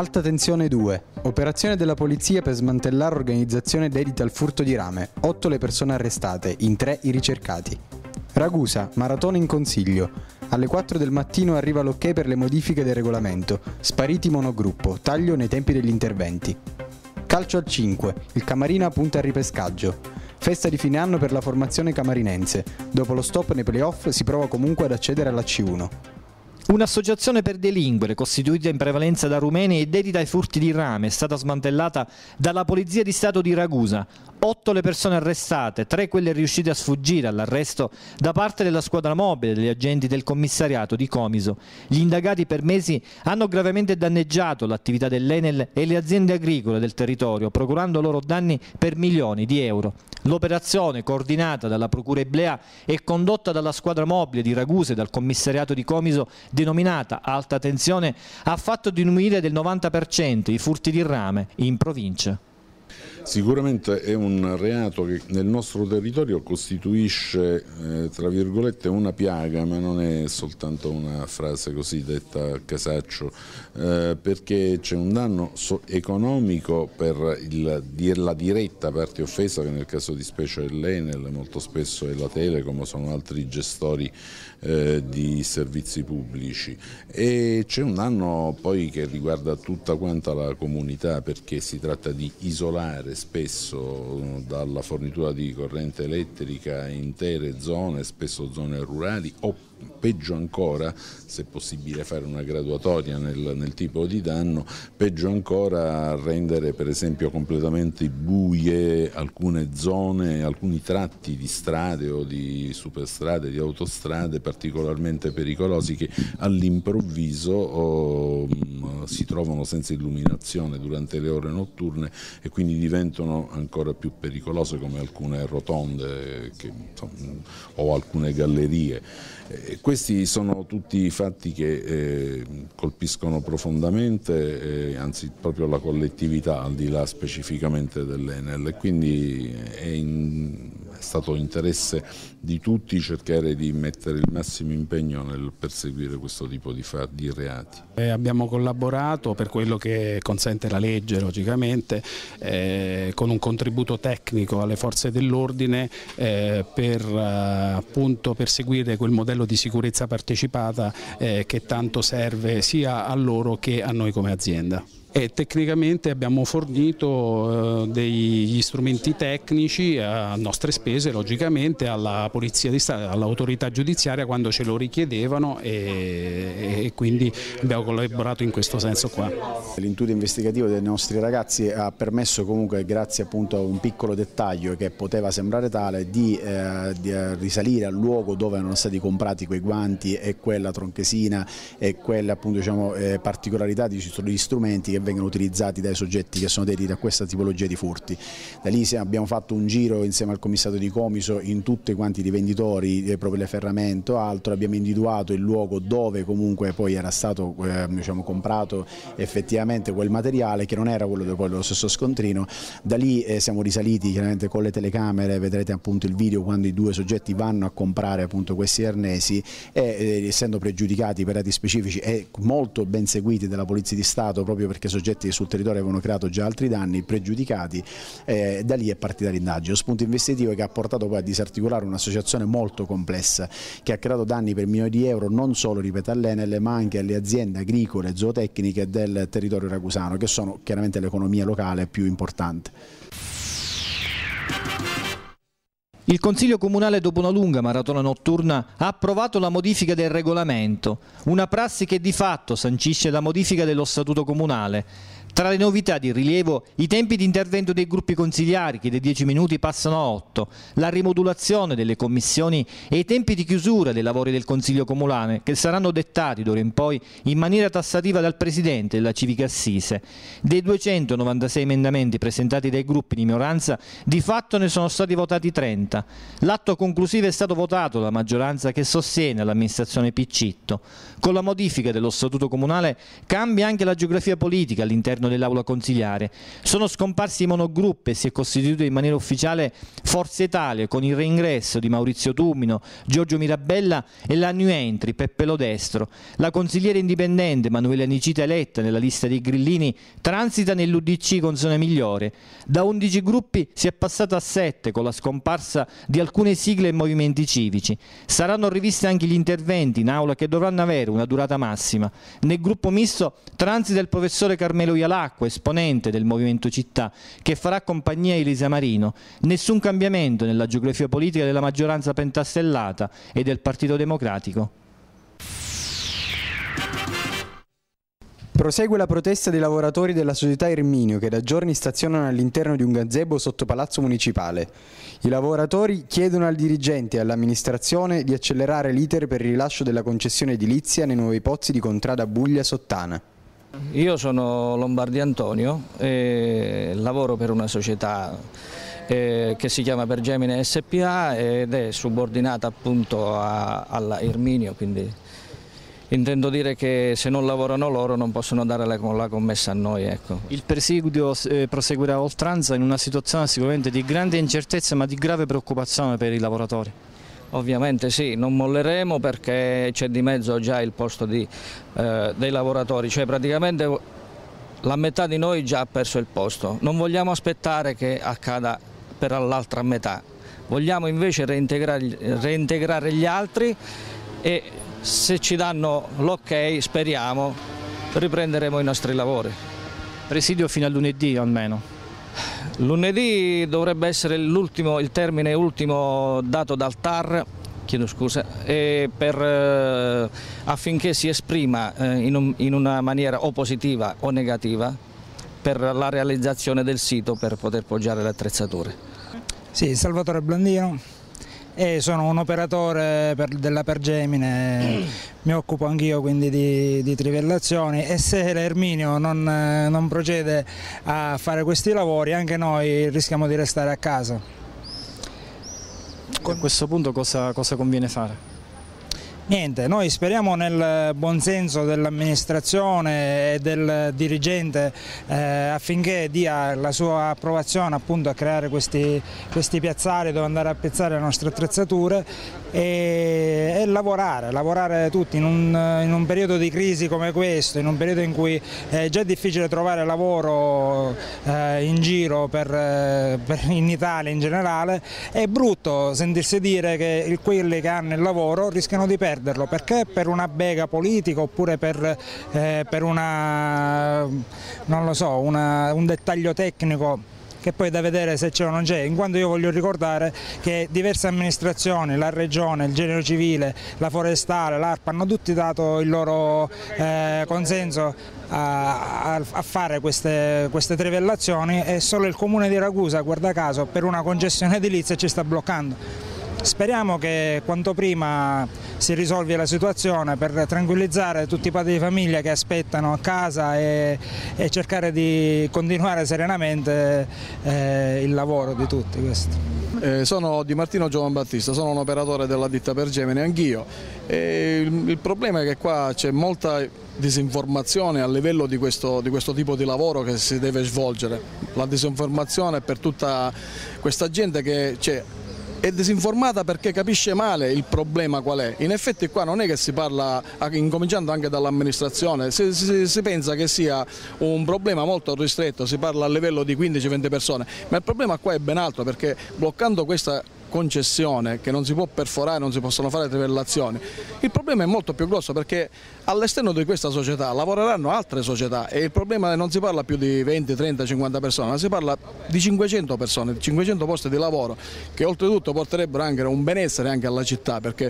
Alta tensione 2. Operazione della polizia per smantellare organizzazione dedita al furto di rame. 8 le persone arrestate, in 3 i ricercati. Ragusa, maratona in consiglio. Alle 4 del mattino arriva l'ok per le modifiche del regolamento. Spariti monogruppo, taglio nei tempi degli interventi. Calcio al 5. Il Camarina punta al ripescaggio. Festa di fine anno per la formazione camarinense. Dopo lo stop nei playoff si prova comunque ad accedere alla C1. Un'associazione per delinquere, costituita in prevalenza da rumeni e dedita ai furti di rame, è stata smantellata dalla Polizia di Stato di Ragusa. 8 le persone arrestate, 3 quelle riuscite a sfuggire all'arresto da parte della squadra mobile degli agenti del commissariato di Comiso. Gli indagati per mesi hanno gravemente danneggiato l'attività dell'Enel e le aziende agricole del territorio, procurando loro danni per milioni di euro. L'operazione, coordinata dalla Procura Iblea e condotta dalla squadra mobile di Ragusa e dal commissariato di Comiso, denominata Alta Tensione, ha fatto diminuire del 90% i furti di rame in provincia. Sicuramente è un reato che nel nostro territorio costituisce, tra virgolette, una piaga, ma non è soltanto una frase così detta a casaccio, perché c'è un danno economico per la diretta parte offesa, che nel caso di specie è l'Enel, molto spesso è la Telecom o sono altri gestori di servizi pubblici, e c'è un danno poi che riguarda tutta quanta la comunità, perché si tratta di isolare spesso dalla fornitura di corrente elettrica intere zone, spesso zone rurali, o peggio ancora, se è possibile fare una graduatoria nel tipo di danno, peggio ancora rendere per esempio completamente buie alcune zone, alcuni tratti di strade o di superstrade, di autostrade particolarmente pericolosi, che all'improvviso si trovano senza illuminazione durante le ore notturne e quindi diventano ancora più pericolose, come alcune rotonde o alcune gallerie. Questi sono tutti fatti che colpiscono profondamente, anzi proprio la collettività, al di là specificamente dell'Enel, e quindi è stato interesse di tutti cercare di mettere il massimo impegno nel perseguire questo tipo di reati. Abbiamo collaborato, per quello che consente la legge logicamente, con un contributo tecnico alle forze dell'ordine per appunto perseguire quel modello di sicurezza partecipata che tanto serve sia a loro che a noi come azienda. E tecnicamente abbiamo fornito degli strumenti tecnici a nostre spese, logicamente, alla Polizia di Stato, all'autorità giudiziaria quando ce lo richiedevano, e quindi abbiamo collaborato in questo senso qua. L'intuito investigativo dei nostri ragazzi ha permesso comunque, grazie appunto a un piccolo dettaglio che poteva sembrare tale, di risalire al luogo dove erano stati comprati quei guanti e quella tronchesina e quelle appunto, diciamo, particolarità di strumenti che vengono utilizzati dai soggetti che sono dediti a questa tipologia di furti. Da lì abbiamo fatto un giro insieme al commissario di Comiso in tutti quanti i rivenditori, proprio le ferramento, altro, abbiamo individuato il luogo dove comunque poi era stato diciamo, comprato effettivamente quel materiale, che non era quello dello stesso scontrino. Da lì siamo risaliti chiaramente con le telecamere, vedrete appunto il video quando i due soggetti vanno a comprare appunto questi arnesi e essendo pregiudicati per reati specifici e molto ben seguiti dalla Polizia di Stato, proprio perché soggetti che sul territorio avevano creato già altri danni, pregiudicati, da lì è partita l'indagine. Lo spunto investigativo che ha portato poi a disarticolare un'associazione molto complessa che ha creato danni per milioni di euro non solo, ripeto, all'Enel, ma anche alle aziende agricole e zootecniche del territorio ragusano, che sono chiaramente l'economia locale più importante. Il Consiglio Comunale, dopo una lunga maratona notturna, ha approvato la modifica del regolamento, una prassi che di fatto sancisce la modifica dello Statuto Comunale. Tra le novità di rilievo, i tempi di intervento dei gruppi consigliari, che dai 10 minuti passano a 8, la rimodulazione delle commissioni e i tempi di chiusura dei lavori del Consiglio Comunale, che saranno dettati d'ora in poi in maniera tassativa dal Presidente della Civica Assise. Dei 296 emendamenti presentati dai gruppi di minoranza, di fatto ne sono stati votati 30. L'atto conclusivo è stato votato dalla maggioranza che sostiene l'amministrazione Piccitto. Con la modifica dello Statuto Comunale cambia anche la geografia politica all'interno all'interno dell'aula consiliare. Sono scomparsi i monogruppi e si è costituito in maniera ufficiale Forza Italia con il reingresso di Maurizio Tumino, Giorgio Mirabella e la new entry Peppe Lodestro. La consigliera indipendente Manuela Nicita eletta nella lista dei grillini transita nell'UDC con Zona Migliore. Da 11 gruppi si è passato a 7 con la scomparsa di alcune sigle e movimenti civici. Saranno rivisti anche gli interventi in aula che dovranno avere una durata massima. Nel gruppo misto transita il professore Carmelo Ialacqua, esponente del Movimento Città, che farà compagnia a Elisa Marino. Nessun cambiamento nella geografia politica della maggioranza pentastellata e del Partito Democratico. Prosegue la protesta dei lavoratori della società Erminio che da giorni stazionano all'interno di un gazebo sotto Palazzo Municipale. I lavoratori chiedono al dirigente e all'amministrazione di accelerare l'iter per il rilascio della concessione edilizia nei nuovi pozzi di Contrada Buglia Sottana. Io sono Lombardi Antonio e lavoro per una società che si chiama Pergemine SPA ed è subordinata appunto alla Erminio, quindi intendo dire che se non lavorano loro non possono dare la commessa a noi. Ecco. Il presidio proseguirà a oltranza in una situazione sicuramente di grande incertezza ma di grave preoccupazione per i lavoratori. Ovviamente sì, non molleremo perché c'è di mezzo già il posto dei lavoratori, cioè praticamente la metà di noi già ha perso il posto. Non vogliamo aspettare che accada per l'altra metà, vogliamo invece reintegrare gli altri e se ci danno l'ok, speriamo, riprenderemo i nostri lavori. Presidio fino a lunedì almeno. Lunedì dovrebbe essere il termine ultimo dato dal TAR, chiedo scusa, affinché si esprima in una maniera o positiva o negativa per la realizzazione del sito per poter poggiare le attrezzature. Sì, Salvatore Blandino. Sono un operatore della Pergemine, mi occupo anch'io quindi di trivellazioni e se l'Erminio non procede a fare questi lavori anche noi rischiamo di restare a casa. A questo punto cosa conviene fare? Niente, noi speriamo nel buonsenso dell'amministrazione e del dirigente affinché dia la sua approvazione appunto a creare questi piazzali dove andare a piazzare le nostre attrezzature e lavorare tutti in un periodo di crisi come questo, in un periodo in cui è già difficile trovare lavoro in giro in Italia in generale. È brutto sentirsi dire che quelli che hanno il lavoro rischiano di perderlo perché per una bega politica oppure per non lo so, un dettaglio tecnico che poi è da vedere se c'è o non c'è, in quanto io voglio ricordare che diverse amministrazioni, la Regione, il Genio Civile, la Forestale, l'ARPA hanno tutti dato il loro consenso a fare queste trivellazioni e solo il Comune di Ragusa, guarda caso, per una concessione edilizia ci sta bloccando. Speriamo che quanto prima si risolvi la situazione per tranquillizzare tutti i padri di famiglia che aspettano a casa e cercare di continuare serenamente il lavoro di tutti. Sono Di Martino Giovan Battista, sono un operatore della ditta Pergemine anch'io. Il problema è che qua c'è molta disinformazione a livello di questo tipo di lavoro che si deve svolgere. La disinformazione per tutta questa gente che è disinformata perché capisce male il problema qual è. In effetti qua non è che si parla, incominciando anche dall'amministrazione, si pensa che sia un problema molto ristretto, si parla a livello di 15-20 persone, ma il problema qua è ben altro perché bloccando questa concessione che non si può perforare, non si possono fare trivellazioni, il problema è molto più grosso perché all'esterno di questa società lavoreranno altre società e il problema non si parla più di 20, 30, 50 persone, ma si parla di 500 persone, 500 posti di lavoro che oltretutto porterebbero anche un benessere anche alla città perché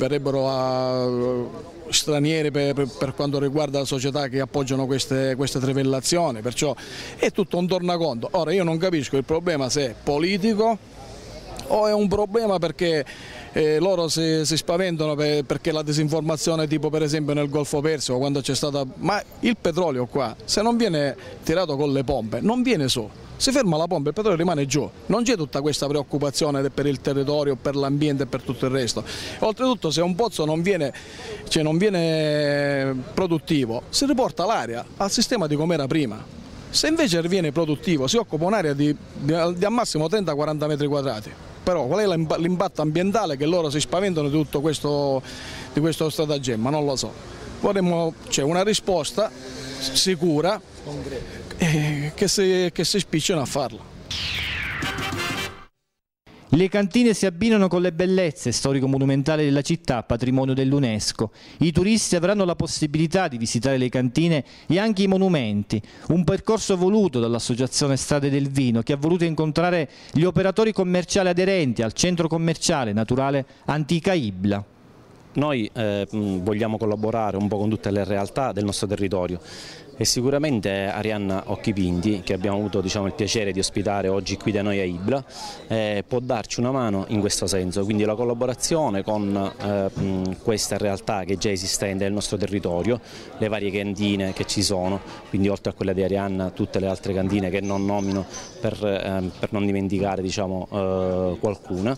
verrebbero stranieri per quanto riguarda la società che appoggiano queste trivellazioni, perciò è tutto un tornaconto. Ora io non capisco il problema se è politico o è un problema perché loro si spaventano perché la disinformazione tipo per esempio nel Golfo Persico quando c'è stata, ma il petrolio qua se non viene tirato con le pompe non viene su, si ferma la pompa e il petrolio rimane giù, non c'è tutta questa preoccupazione per il territorio, per l'ambiente e per tutto il resto. Oltretutto se un pozzo non viene produttivo si riporta l'aria al sistema di come era prima. Se invece viene produttivo si occupa un'area di al massimo 30-40 metri quadrati. Però qual è l'impatto ambientale che loro si spaventano di tutto questo stratagemma? Non lo so. Vorremmo una risposta sicura che si spicciano a farla. Le cantine si abbinano con le bellezze storico-monumentali della città, patrimonio dell'UNESCO. I turisti avranno la possibilità di visitare le cantine e anche i monumenti, un percorso voluto dall'Associazione Strade del Vino, che ha voluto incontrare gli operatori commerciali aderenti al centro commerciale naturale Antica Ibla. Noi vogliamo collaborare un po' con tutte le realtà del nostro territorio e sicuramente Arianna Occhipinti, che abbiamo avuto il piacere di ospitare oggi qui da noi a Ibla, può darci una mano in questo senso, quindi la collaborazione con questa realtà che è già esistente nel nostro territorio, le varie cantine che ci sono, quindi oltre a quella di Arianna tutte le altre cantine che non nomino per non dimenticare qualcuna.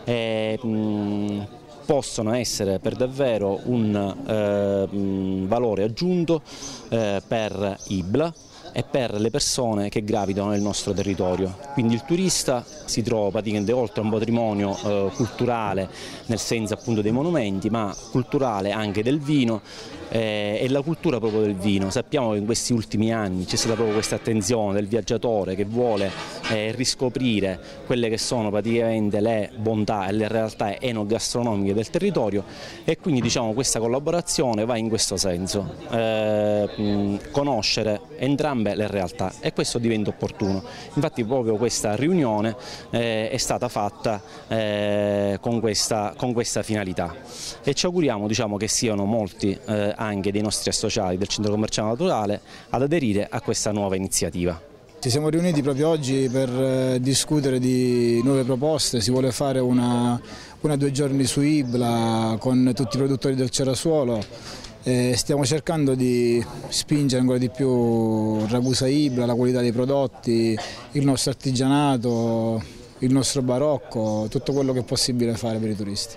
Possono essere per davvero un valore aggiunto per Ibla e per le persone che gravitano nel nostro territorio. Quindi il turista si trova praticamente oltre a un patrimonio culturale, nel senso appunto dei monumenti, ma culturale anche del vino e la cultura proprio del vino. Sappiamo che in questi ultimi anni c'è stata proprio questa attenzione del viaggiatore che vuole riscoprire quelle che sono praticamente le bontà e le realtà enogastronomiche del territorio, e quindi questa collaborazione va in questo senso, conoscere entrambe le realtà, e questo diventa opportuno. Infatti proprio questa riunione è stata fatta con questa finalità, e ci auguriamo che siano molti anche dei nostri associati del Centro Commerciale Naturale ad aderire a questa nuova iniziativa. Ci siamo riuniti proprio oggi per discutere di nuove proposte. Si vuole fare una 2 giorni su Ibla con tutti i produttori del Cerasuolo. Stiamo cercando di spingere ancora di più Ragusa Ibla, la qualità dei prodotti, il nostro artigianato, il nostro barocco, tutto quello che è possibile fare per i turisti.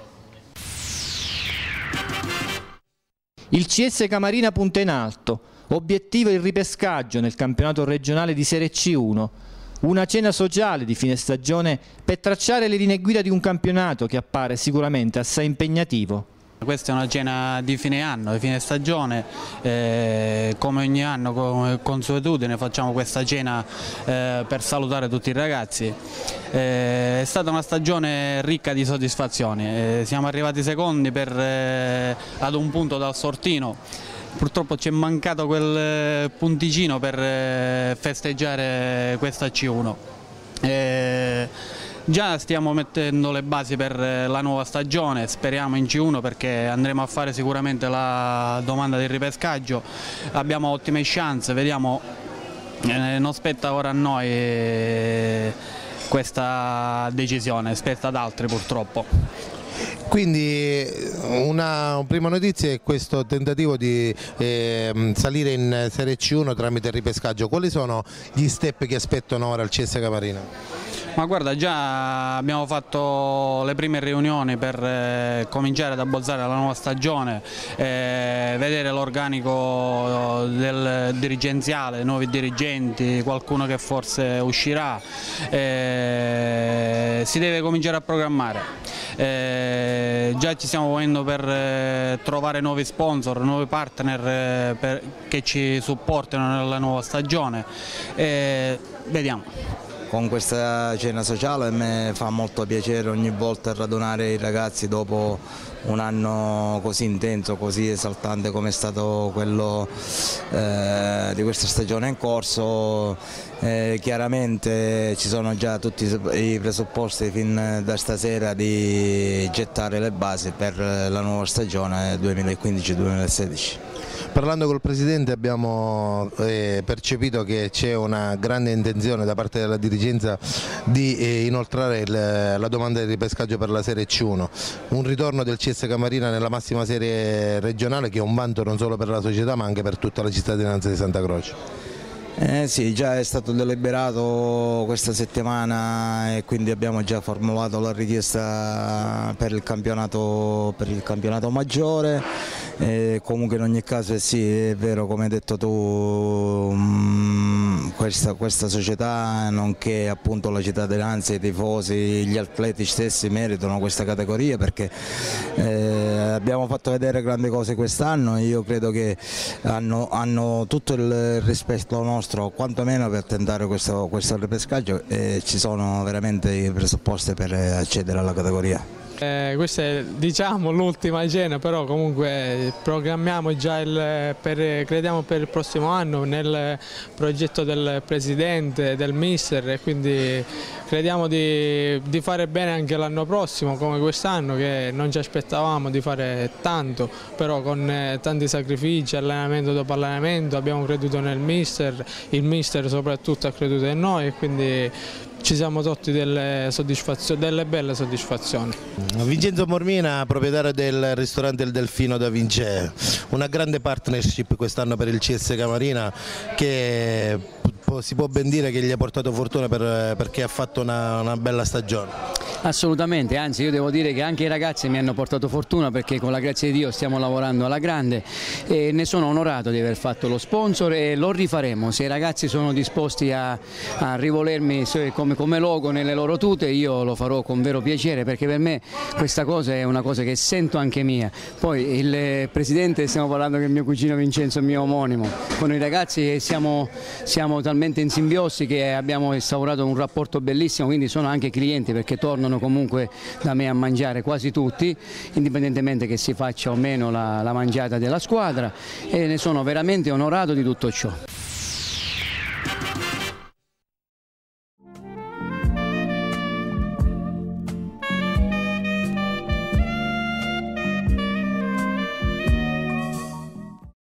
Il CS Camarina punta in alto, obiettivo il ripescaggio nel campionato regionale di Serie C1, una cena sociale di fine stagione per tracciare le linee guida di un campionato che appare sicuramente assai impegnativo. Questa è una cena di fine anno, di fine stagione, come ogni anno, come consuetudine, facciamo questa cena per salutare tutti i ragazzi. È stata una stagione ricca di soddisfazioni, siamo arrivati secondi ad un punto dal Sortino. Purtroppo ci è mancato quel punticino per festeggiare questa C1. Già stiamo mettendo le basi per la nuova stagione, speriamo in C1 perché andremo a fare sicuramente la domanda di ripescaggio, abbiamo ottime chance, vediamo, non spetta ora a noi questa decisione, spetta ad altri purtroppo. Quindi una prima notizia è questo tentativo di salire in Serie C1 tramite il ripescaggio. Quali sono gli step che aspettano ora il CS Camarina? Ma guarda, già abbiamo fatto le prime riunioni per cominciare ad abbozzare la nuova stagione, vedere l'organico del dirigenziale, nuovi dirigenti, qualcuno che forse uscirà, si deve cominciare a programmare. Già ci stiamo muovendo per trovare nuovi sponsor, nuovi partner che ci supportino nella nuova stagione, vediamo. Con questa cena sociale a me fa molto piacere ogni volta radunare i ragazzi dopo un anno così intenso, così esaltante come è stato quello di questa stagione in corso. Chiaramente ci sono già tutti i presupposti fin da stasera di gettare le basi per la nuova stagione 2015-2016. Parlando col Presidente abbiamo percepito che c'è una grande intenzione da parte della dirigenza di inoltrare la domanda di ripescaggio per la Serie C1, un ritorno del CS Camarina nella massima serie regionale che è un vanto non solo per la società ma anche per tutta la cittadinanza di Santa Croce. Sì, già è stato deliberato questa settimana e quindi abbiamo già formulato la richiesta per il campionato maggiore. Comunque in ogni caso sì, è vero come hai detto tu, questa società, nonché appunto la cittadinanza, i tifosi, gli atleti stessi meritano questa categoria, perché abbiamo fatto vedere grandi cose quest'anno e io credo che hanno tutto il rispetto nostro, quantomeno per tentare questo ripescaggio, e ci sono veramente i presupposti per accedere alla categoria. Questa è, diciamo, l'ultima cena, però comunque programmiamo già crediamo per il prossimo anno nel progetto del presidente, del mister, e quindi crediamo di fare bene anche l'anno prossimo come quest'anno, che non ci aspettavamo di fare tanto, però con tanti sacrifici, allenamento dopo allenamento, abbiamo creduto nel mister, il mister soprattutto ha creduto in noi, e quindi ci siamo totti delle belle soddisfazioni. Vincenzo Mormina, proprietario del ristorante Il Delfino da Vincè, una grande partnership quest'anno per il CSK Marina, che si può ben dire che gli ha portato fortuna perché ha fatto una bella stagione. Assolutamente, anzi io devo dire che anche i ragazzi mi hanno portato fortuna, perché con la grazia di Dio stiamo lavorando alla grande e ne sono onorato di aver fatto lo sponsor, e lo rifaremo. Se i ragazzi sono disposti a rivolermi come logo nelle loro tute, io lo farò con vero piacere, perché per me questa cosa è una cosa che sento anche mia. Poi il presidente, stiamo parlando che il mio cugino Vincenzo è mio omonimo, con i ragazzi siamo talmente in simbiosi che abbiamo instaurato un rapporto bellissimo, quindi sono anche clienti, perché tornano comunque da me a mangiare quasi tutti, indipendentemente che si faccia o meno la mangiata della squadra, e ne sono veramente onorato di tutto ciò.